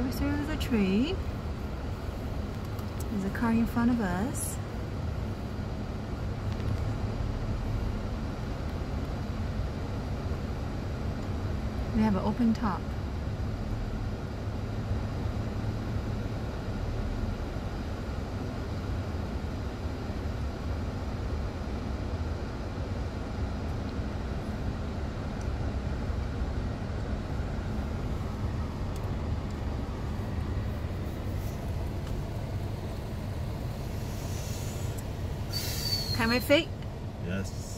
Goes through the tree. There's a car in front of us. We have an open top. Can my feet? Yes.